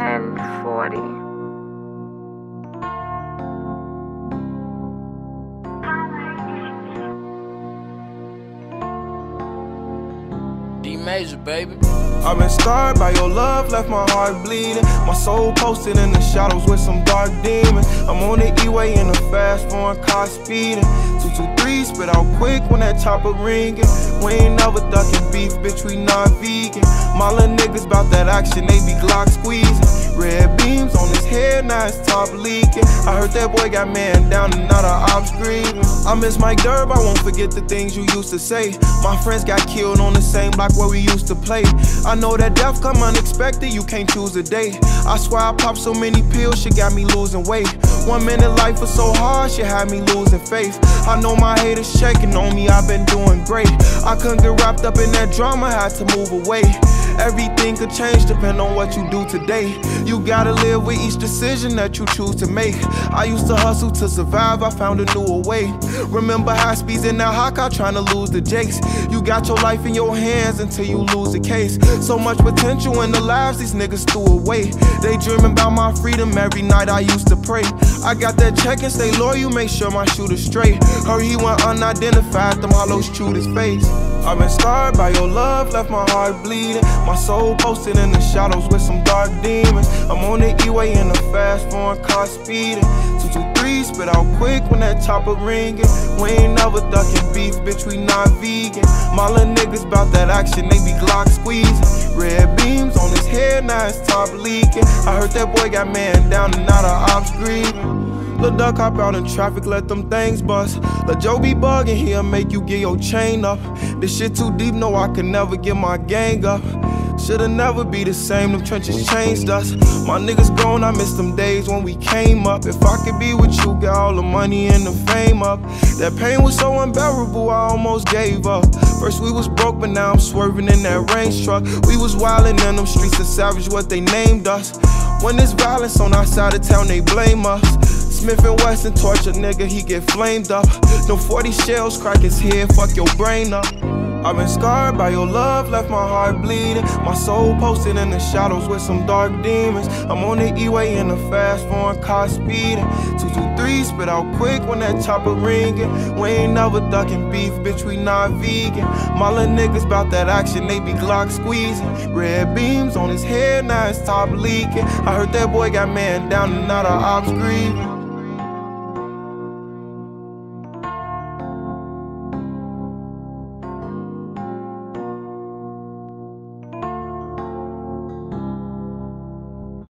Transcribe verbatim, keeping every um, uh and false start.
ten forty. Major, baby. I've been scarred by your love, left my heart bleeding. My soul posted in the shadows with some dark demons. I'm on the E-way in a fast foreign car speeding. two two three spit out quick when that chopper ringing. We ain't never ducking beef, bitch, we not vegan. My little niggas bout that action, they be Glock squeezing. Red beams on his head, now his top leaking. I heard that boy got man down and not a ops grieving. I miss Mike Durb, I won't forget the things you used to say. My friends got killed on the same block where we used to play. I know that death come unexpected, you can't choose a day. I swear I popped so many pills, shit got me losing weight. One minute life was so hard, shit had me losing faith. I know my haters shaking on me, I've been doing great. I couldn't get wrapped up in that drama, had to move away. Everything could change depending on what you do today. You gotta live with each decision that you choose to make. I used to hustle to survive, I found a newer way. Remember high speeds in that hawk, trying to lose the jakes. You got your life in your hands until you lose the case. So much potential in the lives these niggas threw away. They dreaming about my freedom every night, I used to pray. I got that check and stay loyal, make sure my shooter's straight. Heard he went unidentified, them hollows chewed his face. I've been scarred by your love, left my heart bleeding. My soul posted in the shadows with some dark demons. I'm on the E-way in a fast foreign car speeding. two two three spit out quick when that chopper ringing. We ain't never ducking beef, bitch, we not vegan. My little niggas bout that action, they be Glock squeezing. Red beams on his head, now his top leaking. I heard that boy got man down and not a ops grieving. Lil' duck hop out in traffic, let them things bust. Lil' Joe be bugging, he'll make you get your chain up. This shit too deep, no, I can never get my gang up. Should've never be the same, them trenches changed us. My niggas gone, I miss them days when we came up. If I could be with you, get all the money and the fame up. That pain was so unbearable, I almost gave up. First we was broke, but now I'm swerving in that range truck. We was wildin' in them streets of savage, what they named us. When there's violence on our side of town, they blame us. Smith and Wesson torture nigga, he get flamed up. Them forty shells crack his head, fuck your brain up. I've been scarred by your love, left my heart bleeding. My soul posted in the shadows with some dark demons. I'm on the E-way in a fast foreign car speeding. two two three spit out quick when that chopper ringing. We ain't never ducking beef, bitch, we not vegan. My little niggas bout that action, they be Glock squeezing. Red beams on his head, now his top leaking. I heard that boy got man down and not a ops grieving.